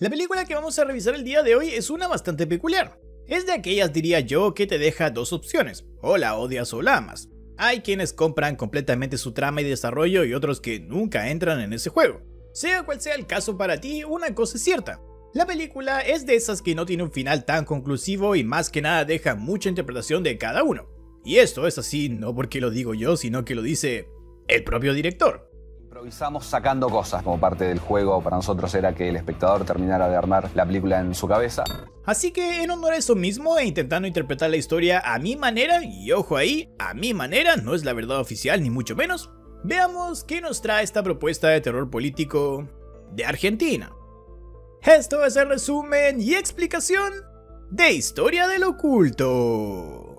La película que vamos a revisar el día de hoy es una bastante peculiar. Es de aquellas, diría yo, que te deja dos opciones: o la odias o la amas. Hay quienes compran completamente su trama y desarrollo y otros que nunca entran en ese juego. Sea cual sea el caso para ti, una cosa es cierta: la película es de esas que no tiene un final tan conclusivo y más que nada deja mucha interpretación de cada uno. Y esto es así no porque lo digo yo, sino que lo dice el propio director. Improvisamos sacando cosas, como parte del juego para nosotros era que el espectador terminara de armar la película en su cabeza. Así que en honor a eso mismo e intentando interpretar la historia a mi manera, y ojo ahí, a mi manera, no es la verdad oficial ni mucho menos, veamos qué nos trae esta propuesta de terror político de Argentina. Esto es el resumen y explicación de Historia del Oculto.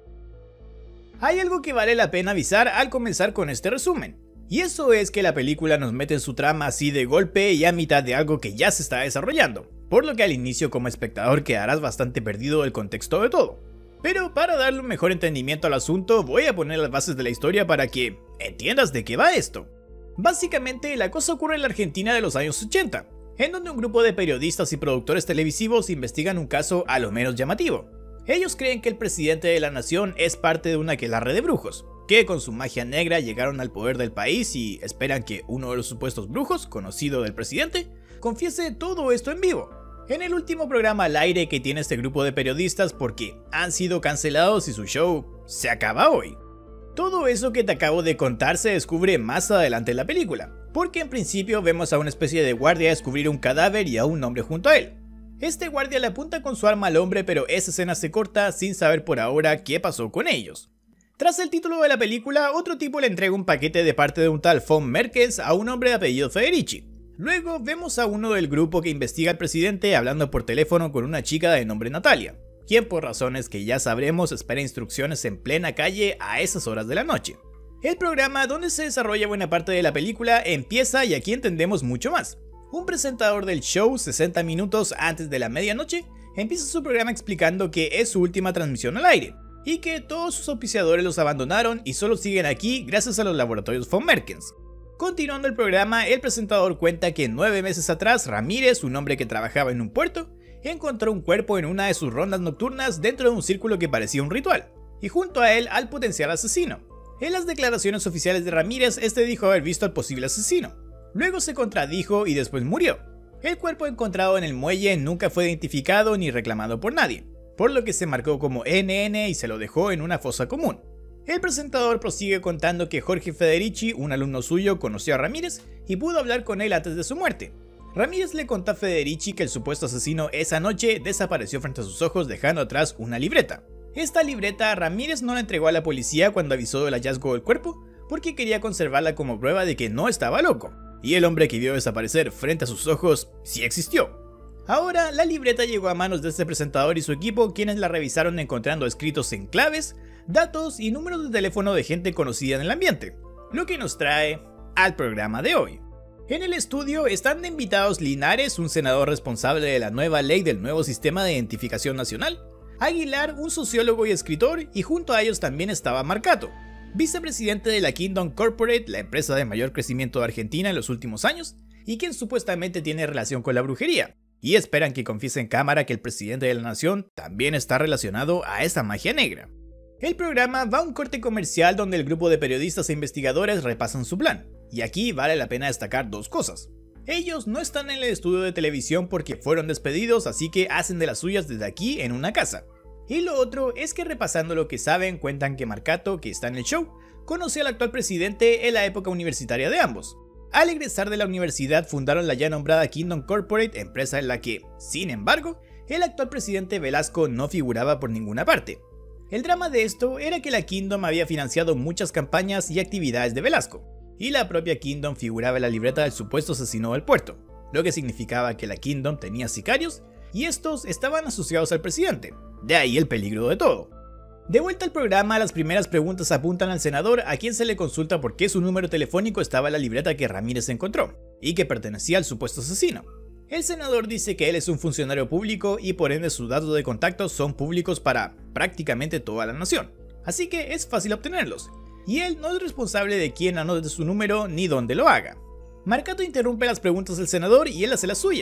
Hay algo que vale la pena avisar al comenzar con este resumen, y eso es que la película nos mete en su trama así de golpe y a mitad de algo que ya se está desarrollando, por lo que al inicio como espectador quedarás bastante perdido del contexto de todo. Pero para darle un mejor entendimiento al asunto voy a poner las bases de la historia para que entiendas de qué va esto. Básicamente la cosa ocurre en la Argentina de los años 80, en donde un grupo de periodistas y productores televisivos investigan un caso a lo menos llamativo. Ellos creen que el presidente de la nación es parte de una aquelarre de brujos, que con su magia negra llegaron al poder del país y esperan que uno de los supuestos brujos, conocido del presidente, confiese todo esto en vivo, en el último programa al aire que tiene este grupo de periodistas porque han sido cancelados y su show se acaba hoy. Todo eso que te acabo de contar se descubre más adelante en la película, porque en principio vemos a una especie de guardia descubrir un cadáver y a un hombre junto a él. Este guardia le apunta con su arma al hombre, pero esa escena se corta sin saber por ahora qué pasó con ellos. Tras el título de la película, otro tipo le entrega un paquete de parte de un tal von Merkens a un hombre de apellido Federici. Luego vemos a uno del grupo que investiga al presidente hablando por teléfono con una chica de nombre Natalia, quien por razones que ya sabremos espera instrucciones en plena calle a esas horas de la noche. El programa donde se desarrolla buena parte de la película empieza y aquí entendemos mucho más. Un presentador del show 60 minutos antes de la medianoche empieza su programa explicando que es su última transmisión al aire y que todos sus auspiciadores los abandonaron y solo siguen aquí gracias a los laboratorios von Merkens. Continuando el programa, el presentador cuenta que 9 meses atrás Ramírez, un hombre que trabajaba en un puerto, encontró un cuerpo en una de sus rondas nocturnas dentro de un círculo que parecía un ritual, y junto a él al potencial asesino. En las declaraciones oficiales de Ramírez, este dijo haber visto al posible asesino. Luego se contradijo y después murió. El cuerpo encontrado en el muelle nunca fue identificado ni reclamado por nadie, por lo que se marcó como NN y se lo dejó en una fosa común. El presentador prosigue contando que Jorge Federici, un alumno suyo, conoció a Ramírez y pudo hablar con él antes de su muerte. Ramírez le contó a Federici que el supuesto asesino esa noche desapareció frente a sus ojos dejando atrás una libreta. Esta libreta Ramírez no la entregó a la policía cuando avisó del hallazgo del cuerpo porque quería conservarla como prueba de que no estaba loco, y el hombre que vio desaparecer frente a sus ojos sí existió. Ahora la libreta llegó a manos de este presentador y su equipo, quienes la revisaron encontrando escritos en claves, datos y números de teléfono de gente conocida en el ambiente, lo que nos trae al programa de hoy. En el estudio están de invitados Linares, un senador responsable de la nueva ley del nuevo sistema de identificación nacional, Aguilar, un sociólogo y escritor, y junto a ellos también estaba Marcato, vicepresidente de la Kingdom Corporate, la empresa de mayor crecimiento de Argentina en los últimos años, y quien supuestamente tiene relación con la brujería, y esperan que confiese en cámara que el presidente de la nación también está relacionado a esa magia negra. El programa va a un corte comercial donde el grupo de periodistas e investigadores repasan su plan, y aquí vale la pena destacar dos cosas. Ellos no están en el estudio de televisión porque fueron despedidos, así que hacen de las suyas desde aquí en una casa. Y lo otro es que repasando lo que saben, cuentan que Marcato, que está en el show, conoció al actual presidente en la época universitaria de ambos. Al egresar de la universidad fundaron la ya nombrada Kingdom Corporate, empresa en la que, sin embargo, el actual presidente Velasco no figuraba por ninguna parte. El drama de esto era que la Kingdom había financiado muchas campañas y actividades de Velasco, y la propia Kingdom figuraba en la libreta del supuesto asesino del puerto, lo que significaba que la Kingdom tenía sicarios y estos estaban asociados al presidente, de ahí el peligro de todo. De vuelta al programa, las primeras preguntas apuntan al senador, a quien se le consulta por qué su número telefónico estaba en la libreta que Ramírez encontró, y que pertenecía al supuesto asesino. El senador dice que él es un funcionario público y por ende sus datos de contacto son públicos para prácticamente toda la nación, así que es fácil obtenerlos, y él no es responsable de quién anote su número ni dónde lo haga. Marcato interrumpe las preguntas del senador y él hace las suyas,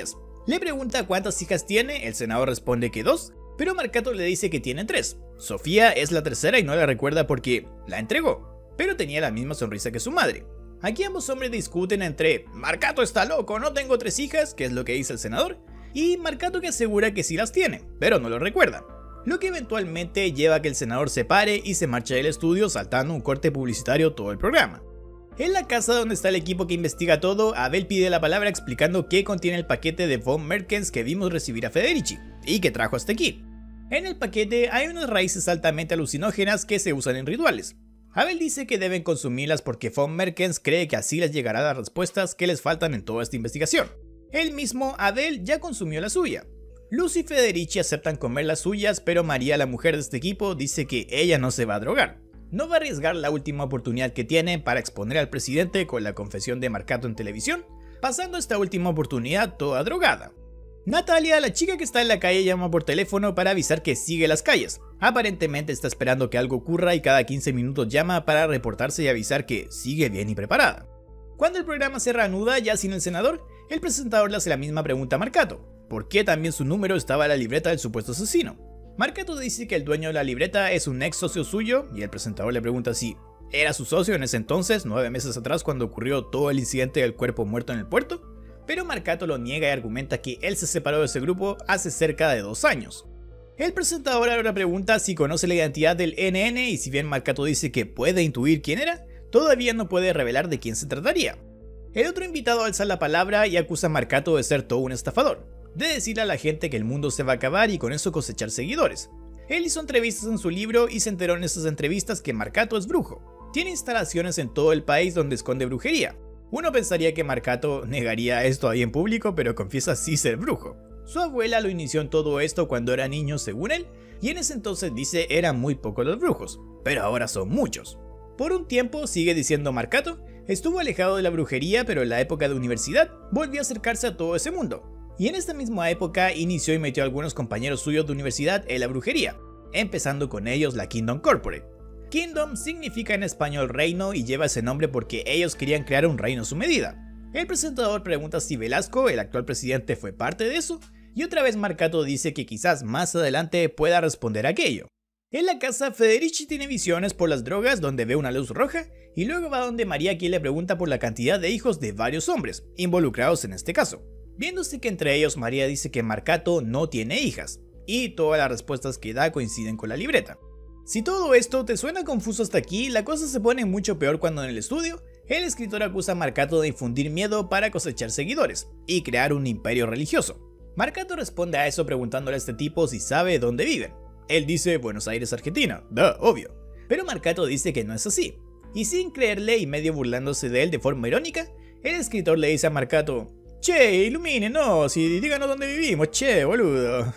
Le pregunta cuántas hijas tiene, el senador responde que 2, pero Marcato le dice que tiene 3. Sofía es la tercera y no la recuerda porque la entregó, pero tenía la misma sonrisa que su madre. Aquí ambos hombres discuten entre Marcato está loco, no tengo 3 hijas, que es lo que dice el senador, y Marcato que asegura que sí las tiene, pero no lo recuerda. Lo que eventualmente lleva a que el senador se pare y se marche del estudio saltando un corte publicitario todo el programa. En la casa donde está el equipo que investiga todo, Abel pide la palabra explicando qué contiene el paquete de von Merkens que vimos recibir a Federici, y que trajo hasta aquí. En el paquete hay unas raíces altamente alucinógenas que se usan en rituales. Abel dice que deben consumirlas porque von Merkens cree que así les llegará las respuestas que les faltan en toda esta investigación. El mismo Abel ya consumió la suya. Luz y Federici aceptan comer las suyas, pero María, la mujer de este equipo, dice que ella no se va a drogar. No va a arriesgar la última oportunidad que tiene para exponer al presidente con la confesión de Marcato en televisión, pasando esta última oportunidad toda drogada. Natalia, la chica que está en la calle, llama por teléfono para avisar que sigue las calles. Aparentemente está esperando que algo ocurra y cada 15 minutos llama para reportarse y avisar que sigue bien y preparada. Cuando el programa se reanuda ya sin el senador, el presentador le hace la misma pregunta a Marcato. ¿Por qué también su número estaba en la libreta del supuesto asesino? Marcato dice que el dueño de la libreta es un ex socio suyo y el presentador le pregunta si era su socio en ese entonces, 9 meses atrás cuando ocurrió todo el incidente del cuerpo muerto en el puerto, pero Marcato lo niega y argumenta que él se separó de ese grupo hace cerca de 2 años. El presentador ahora pregunta si conoce la identidad del NN y si bien Marcato dice que puede intuir quién era, todavía no puede revelar de quién se trataría. El otro invitado alza la palabra y acusa a Marcato de ser todo un estafador, de decirle a la gente que el mundo se va a acabar y con eso cosechar seguidores. Él hizo entrevistas en su libro y se enteró en esas entrevistas que Marcato es brujo. Tiene instalaciones en todo el país donde esconde brujería. Uno pensaría que Marcato negaría esto ahí en público, pero confiesa sí ser brujo. Su abuela lo inició en todo esto cuando era niño según él, y en ese entonces dice eran muy pocos los brujos, pero ahora son muchos. Por un tiempo, sigue diciendo Marcato, estuvo alejado de la brujería, pero en la época de universidad volvió a acercarse a todo ese mundo. Y en esta misma época inició y metió a algunos compañeros suyos de universidad en la brujería, empezando con ellos la Kingdom Corporate. Kingdom significa en español reino y lleva ese nombre porque ellos querían crear un reino a su medida. El presentador pregunta si Velasco, el actual presidente, fue parte de eso, y otra vez Marcato dice que quizás más adelante pueda responder a aquello. En la casa, Federici tiene visiones por las drogas donde ve una luz roja, y luego va donde María, quien le pregunta por la cantidad de hijos de varios hombres, involucrados en este caso. Viéndose que entre ellos María dice que Marcato no tiene hijas, y todas las respuestas que da coinciden con la libreta. Si todo esto te suena confuso hasta aquí, la cosa se pone mucho peor cuando en el estudio, el escritor acusa a Marcato de infundir miedo para cosechar seguidores, y crear un imperio religioso. Marcato responde a eso preguntándole a este tipo si sabe dónde viven. Él dice Buenos Aires, Argentina, obvio. Pero Marcato dice que no es así, y sin creerle y medio burlándose de él de forma irónica, el escritor le dice a Marcato, che, ilumínenos y díganos dónde vivimos, che, boludo.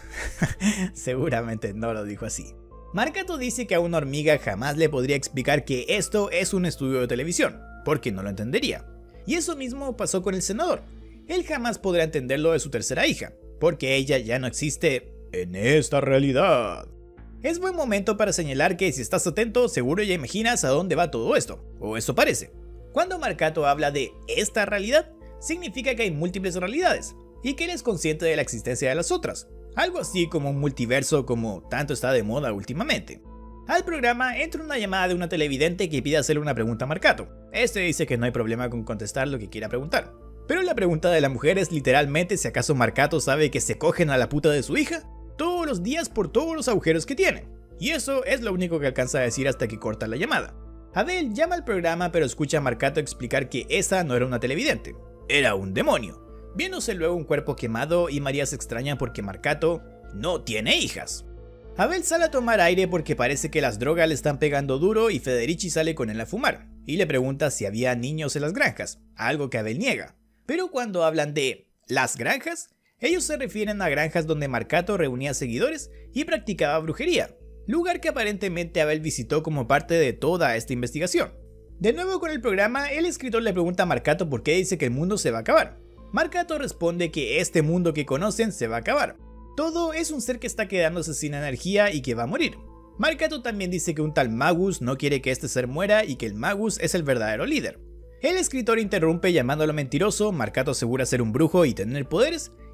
Seguramente no lo dijo así. Marcato dice que a una hormiga jamás le podría explicar que esto es un estudio de televisión, porque no lo entendería. Y eso mismo pasó con el senador. Él jamás podrá entenderlo de su tercera hija, porque ella ya no existe en esta realidad. Es buen momento para señalar que si estás atento, seguro ya imaginas a dónde va todo esto, o eso parece. Cuando Marcato habla de esta realidad, significa que hay múltiples realidades, y que él es consciente de la existencia de las otras, algo así como un multiverso como tanto está de moda últimamente. Al programa entra una llamada de una televidente que pide hacerle una pregunta a Marcato. Este dice que no hay problema con contestar lo que quiera preguntar, pero la pregunta de la mujer es literalmente si acaso Marcato sabe que se cogen a la puta de su hija todos los días por todos los agujeros que tiene, y eso es lo único que alcanza a decir hasta que corta la llamada. Abel llama al programa pero escucha a Marcato explicar que esa no era una televidente, era un demonio, viéndose luego un cuerpo quemado y María se extraña porque Marcato no tiene hijas. Abel sale a tomar aire porque parece que las drogas le están pegando duro y Federici sale con él a fumar, y le pregunta si había niños en las granjas, algo que Abel niega. Pero cuando hablan de las granjas, ellos se refieren a granjas donde Marcato reunía seguidores y practicaba brujería, lugar que aparentemente Abel visitó como parte de toda esta investigación. De nuevo con el programa, el escritor le pregunta a Marcato por qué dice que el mundo se va a acabar. Marcato responde que este mundo que conocen se va a acabar. Todo es un ser que está quedándose sin energía y que va a morir. Marcato también dice que un tal Magus no quiere que este ser muera y que el Magus es el verdadero líder. El escritor interrumpe llamándolo mentiroso, Marcato asegura ser un brujo y tener poderes,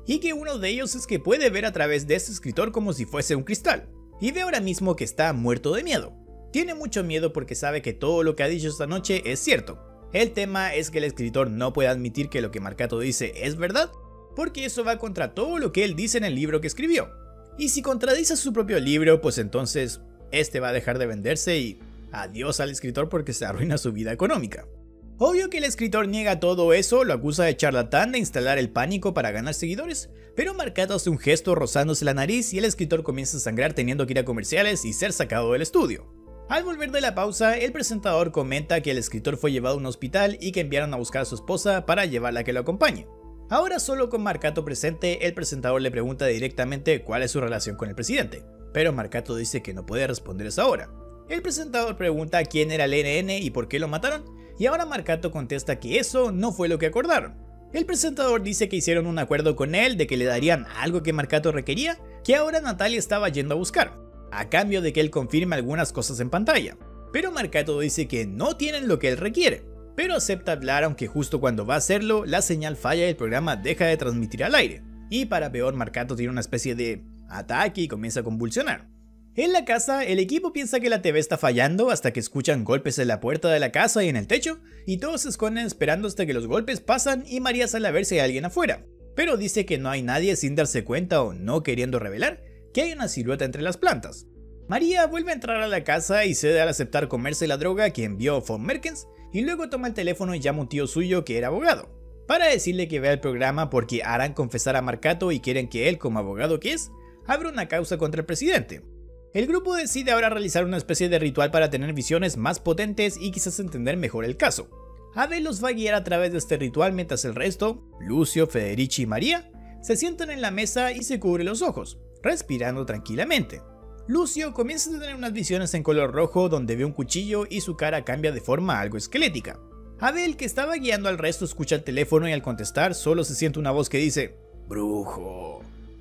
y que uno de ellos es que puede ver a través de este escritor como si fuese un cristal, y ve ahora mismo que está muerto de miedo. Tiene mucho miedo porque sabe que todo lo que ha dicho esta noche es cierto. El tema es que el escritor no puede admitir que lo que Marcato dice es verdad, porque eso va contra todo lo que él dice en el libro que escribió. Y si contradice su propio libro, pues entonces este va a dejar de venderse y adiós al escritor porque se arruina su vida económica. Obvio que el escritor niega todo eso, lo acusa de charlatán, de instalar el pánico para ganar seguidores, pero Marcato hace un gesto rozándose la nariz y el escritor comienza a sangrar teniendo que ir a comerciales y ser sacado del estudio. Al volver de la pausa, el presentador comenta que el escritor fue llevado a un hospital y que enviaron a buscar a su esposa para llevarla a que lo acompañe. Ahora solo con Marcato presente, el presentador le pregunta directamente cuál es su relación con el presidente, pero Marcato dice que no puede responder eso ahora. El presentador pregunta quién era el NN y por qué lo mataron, y ahora Marcato contesta que eso no fue lo que acordaron. El presentador dice que hicieron un acuerdo con él de que le darían algo que Marcato requería, que ahora Natalia estaba yendo a buscar, a cambio de que él confirme algunas cosas en pantalla. Pero Marcato dice que no tienen lo que él requiere, pero acepta hablar aunque justo cuando va a hacerlo, la señal falla y el programa deja de transmitir al aire. Y para peor, Marcato tiene una especie de ataque y comienza a convulsionar. En la casa, el equipo piensa que la TV está fallando hasta que escuchan golpes en la puerta de la casa y en el techo, y todos se esconden esperando hasta que los golpes pasan y María sale a ver si hay alguien afuera, pero dice que no hay nadie sin darse cuenta o no queriendo revelar que hay una silueta entre las plantas. María vuelve a entrar a la casa y cede al aceptar comerse la droga que envió von Merkens, y luego toma el teléfono y llama a un tío suyo que era abogado, para decirle que vea el programa porque harán confesar a Marcato y quieren que él, como abogado que es, abra una causa contra el presidente. El grupo decide ahora realizar una especie de ritual para tener visiones más potentes y quizás entender mejor el caso. Abel los va a guiar a través de este ritual mientras el resto, Lucio, Federici y María, se sientan en la mesa y se cubre los ojos, respirando tranquilamente. Lucio comienza a tener unas visiones en color rojo donde ve un cuchillo y su cara cambia de forma algo esquelética. Abel, que estaba guiando al resto, escucha el teléfono y al contestar solo se siente una voz que dice "Brujo,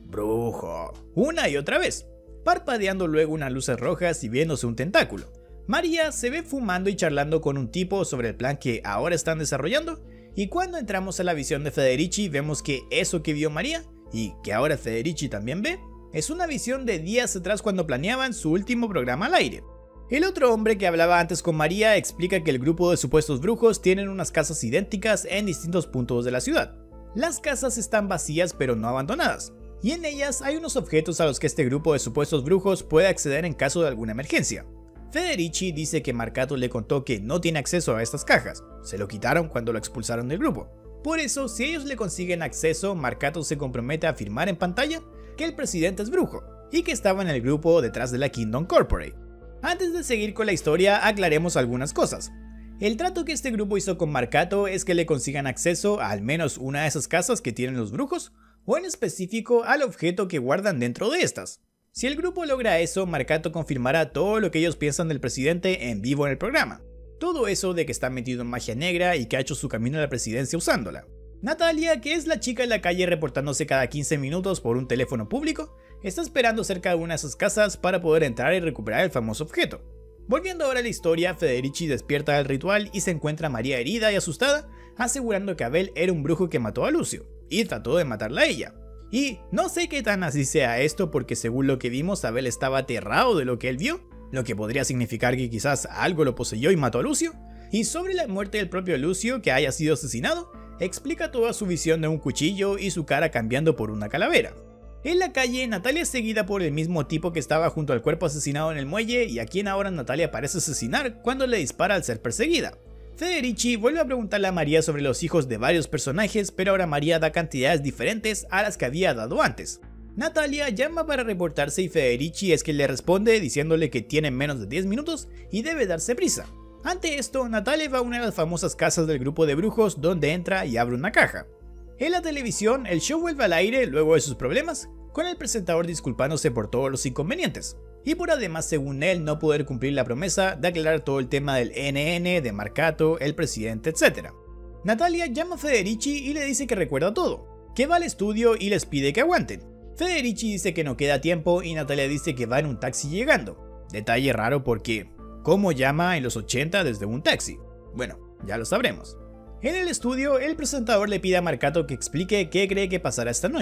brujo", una y otra vez, parpadeando luego unas luces rojas y viéndose un tentáculo. María se ve fumando y charlando con un tipo sobre el plan que ahora están desarrollando, y cuando entramos a la visión de Federici vemos que eso que vio María, y que ahora Federici también ve, es una visión de días atrás cuando planeaban su último programa al aire. El otro hombre que hablaba antes con María explica que el grupo de supuestos brujos tienen unas casas idénticas en distintos puntos de la ciudad. Las casas están vacías pero no abandonadas, y en ellas hay unos objetos a los que este grupo de supuestos brujos puede acceder en caso de alguna emergencia. Federici dice que Marcato le contó que no tiene acceso a estas cajas, se lo quitaron cuando lo expulsaron del grupo. Por eso, si ellos le consiguen acceso, Marcato se compromete a afirmar en pantalla que el presidente es brujo, y que estaba en el grupo detrás de la Kingdom Corporate. Antes de seguir con la historia, aclaremos algunas cosas. El trato que este grupo hizo con Marcato es que le consigan acceso a al menos una de esas casas que tienen los brujos, o en específico al objeto que guardan dentro de estas. Si el grupo logra eso, Marcato confirmará todo lo que ellos piensan del presidente en vivo en el programa. Todo eso de que está metido en magia negra y que ha hecho su camino a la presidencia usándola. Natalia, que es la chica en la calle reportándose cada 15 minutos por un teléfono público, está esperando cerca de una de esas casas para poder entrar y recuperar el famoso objeto. Volviendo ahora a la historia, Federici despierta del ritual y se encuentra a María herida y asustada, asegurando que Abel era un brujo que mató a Lucio, y trató de matarla a ella. Y no sé qué tan así sea esto porque según lo que vimos, Abel estaba aterrado de lo que él vio, lo que podría significar que quizás algo lo poseyó y mató a Lucio. Y sobre la muerte del propio Lucio, que haya sido asesinado, explica toda su visión de un cuchillo y su cara cambiando por una calavera. En la calle, Natalia es seguida por el mismo tipo que estaba junto al cuerpo asesinado en el muelle y a quien ahora Natalia parece asesinar cuando le dispara al ser perseguida. Federici vuelve a preguntarle a María sobre los hijos de varios personajes, pero ahora María da cantidades diferentes a las que había dado antes. Natalia llama para reportarse y Federici es quien le responde diciéndole que tiene menos de 10 minutos y debe darse prisa. Ante esto, Natalia va a una de las famosas casas del grupo de brujos donde entra y abre una caja. En la televisión, el show vuelve al aire luego de sus problemas, con el presentador disculpándose por todos los inconvenientes, y por además según él no poder cumplir la promesa de aclarar todo el tema del NN, de Marcato, el presidente, etc. Natalia llama a Federici y le dice que recuerda todo, que va al estudio y les pide que aguanten. Federici dice que no queda tiempo y Natalia dice que va en un taxi llegando. Detalle raro porque, ¿cómo llama en los 80 desde un taxi? Bueno, ya lo sabremos. En el estudio, el presentador le pide a Marcato que explique qué cree que pasará esta noche,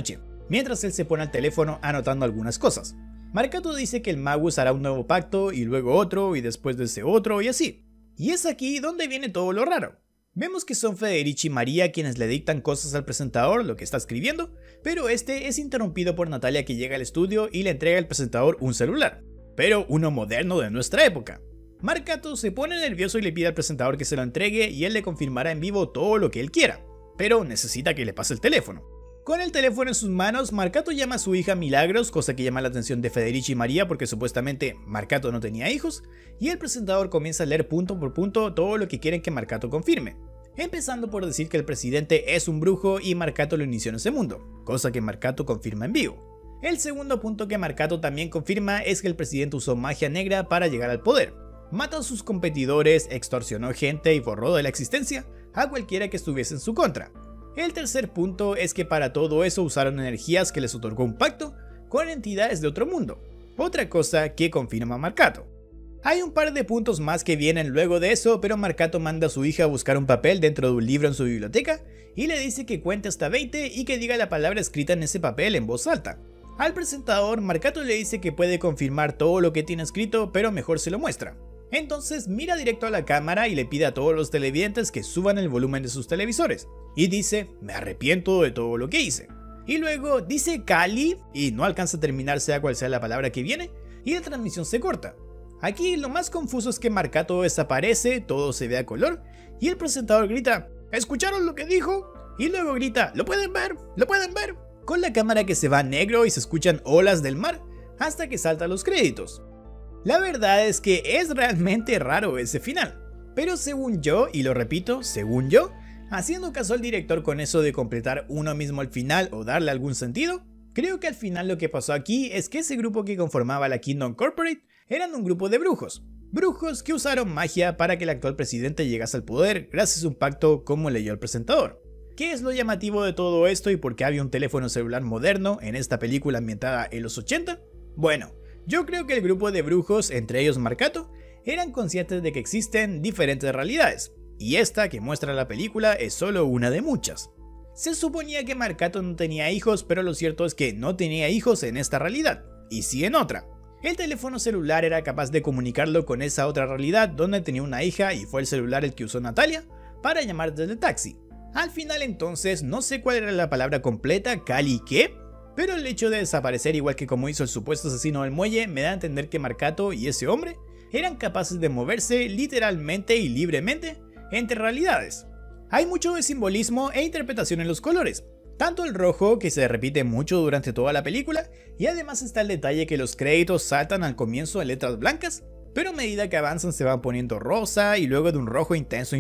mientras él se pone al teléfono anotando algunas cosas. Marcato dice que el Magus hará un nuevo pacto y luego otro y después de ese otro y así. Y es aquí donde viene todo lo raro. Vemos que son Federici y María quienes le dictan cosas al presentador, lo que está escribiendo, pero este es interrumpido por Natalia, que llega al estudio y le entrega al presentador un celular, pero uno moderno de nuestra época. Marcato se pone nervioso y le pide al presentador que se lo entregue y él le confirmará en vivo todo lo que él quiera, pero necesita que le pase el teléfono. Con el teléfono en sus manos, Marcato llama a su hija Milagros, cosa que llama la atención de Federici y María porque supuestamente Marcato no tenía hijos, y el presentador comienza a leer punto por punto todo lo que quieren que Marcato confirme, empezando por decir que el presidente es un brujo y Marcato lo inició en ese mundo, cosa que Marcato confirma en vivo. El segundo punto que Marcato también confirma es que el presidente usó magia negra para llegar al poder, mató a sus competidores, extorsionó gente y borró de la existencia a cualquiera que estuviese en su contra. El tercer punto es que para todo eso usaron energías que les otorgó un pacto con entidades de otro mundo, otra cosa que confirma Marcato. Hay un par de puntos más que vienen luego de eso, pero Marcato manda a su hija a buscar un papel dentro de un libro en su biblioteca y le dice que cuente hasta 20 y que diga la palabra escrita en ese papel en voz alta. Al presentador, Marcato le dice que puede confirmar todo lo que tiene escrito, pero mejor se lo muestra. Entonces mira directo a la cámara y le pide a todos los televidentes que suban el volumen de sus televisores. Y dice, me arrepiento de todo lo que hice. Y luego dice Cali y no alcanza a terminar sea cual sea la palabra que viene y la transmisión se corta. Aquí lo más confuso es que Marcato desaparece, todo se ve a color y el presentador grita, ¿escucharon lo que dijo? Y luego grita, ¿lo pueden ver? ¿Lo pueden ver? Con la cámara que se va a negro y se escuchan olas del mar hasta que saltan los créditos. La verdad es que es realmente raro ese final, pero según yo, y lo repito, según yo, haciendo caso al director con eso de completar uno mismo al final o darle algún sentido, creo que al final lo que pasó aquí es que ese grupo que conformaba la Kingdom Corporate eran un grupo de brujos que usaron magia para que el actual presidente llegase al poder gracias a un pacto como leyó el presentador. ¿Qué es lo llamativo de todo esto y por qué había un teléfono celular moderno en esta película ambientada en los 80? Bueno, yo creo que el grupo de brujos, entre ellos Marcato, eran conscientes de que existen diferentes realidades, y esta que muestra la película es solo una de muchas. Se suponía que Marcato no tenía hijos, pero lo cierto es que no tenía hijos en esta realidad, y sí en otra. El teléfono celular era capaz de comunicarlo con esa otra realidad donde tenía una hija y fue el celular el que usó Natalia para llamar desde el taxi. Al final entonces no sé cuál era la palabra completa, Cali qué, pero el hecho de desaparecer igual que como hizo el supuesto asesino del muelle me da a entender que Marcato y ese hombre eran capaces de moverse literalmente y libremente entre realidades. Hay mucho de simbolismo e interpretación en los colores, tanto el rojo que se repite mucho durante toda la película y además está el detalle que los créditos saltan al comienzo en letras blancas, pero a medida que avanzan se van poniendo rosa y luego de un rojo intenso.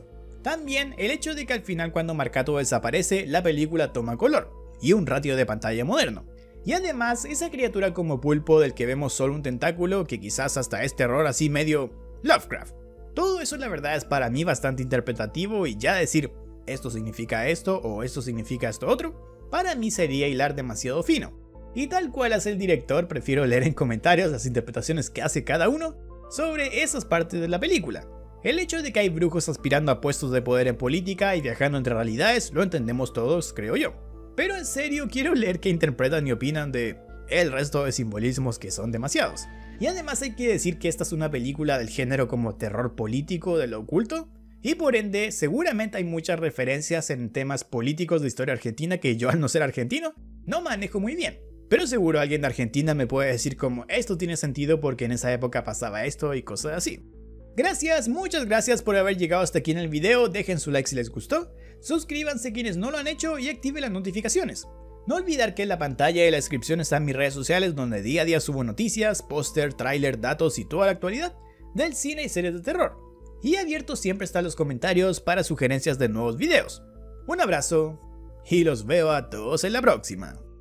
También el hecho de que al final cuando Marcato desaparece la película toma color y un ratio de pantalla moderno. Y además esa criatura como pulpo del que vemos solo un tentáculo que quizás hasta es terror así medio Lovecraft. Todo eso la verdad es para mí bastante interpretativo y ya decir esto significa esto o esto significa esto otro, para mí sería hilar demasiado fino. Y tal cual hace el director, prefiero leer en comentarios las interpretaciones que hace cada uno sobre esas partes de la película. El hecho de que hay brujos aspirando a puestos de poder en política y viajando entre realidades lo entendemos todos, creo yo. Pero en serio quiero leer qué interpretan y opinan de el resto de simbolismos que son demasiados. Y además hay que decir que esta es una película del género como terror político de lo oculto, y por ende seguramente hay muchas referencias en temas políticos de historia argentina que yo al no ser argentino no manejo muy bien. Pero seguro alguien de Argentina me puede decir como esto tiene sentido porque en esa época pasaba esto y cosas así. Gracias, muchas gracias por haber llegado hasta aquí en el video, dejen su like si les gustó, suscríbanse quienes no lo han hecho y activen las notificaciones. No olvidar que en la pantalla y la descripción están mis redes sociales donde día a día subo noticias, póster, tráiler, datos y toda la actualidad del cine y series de terror. Y abiertos siempre están los comentarios para sugerencias de nuevos videos. Un abrazo y los veo a todos en la próxima.